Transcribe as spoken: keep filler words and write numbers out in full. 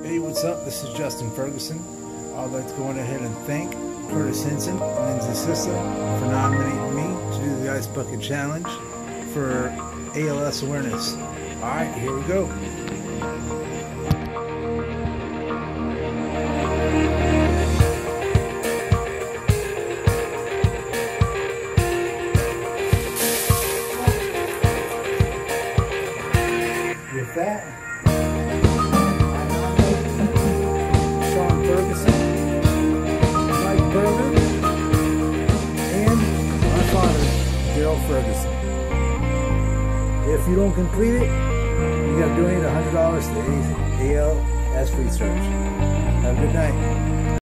Hey, what's up? This is Justin Ferguson. I'd like to go on ahead and thank Curtis Hinson, Lindsay Sissa, for nominating me to do the Ice Bucket Challenge for A L S awareness. Alright, here we go. With that, Ferguson. If you don't complete it, you got to donate one hundred dollars to A L S Research. Have a good night.